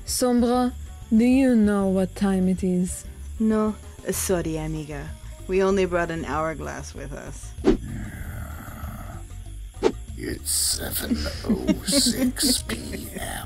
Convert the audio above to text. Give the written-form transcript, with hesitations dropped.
Sombra, do you know what time it is? No, sorry, amiga. We only brought an hourglass with us. It's 7:06 p.m.